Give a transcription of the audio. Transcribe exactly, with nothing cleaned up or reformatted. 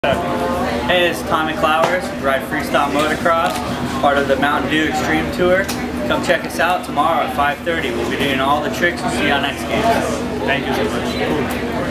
Hey, it's Tommy Clowers, ride Freestyle Motocross, part of the Mountain Dew Xtreme Tour. Come check us out tomorrow at five thirty. We'll be doing all the tricks. We'll see you on X Games. Thank you so much. Cool.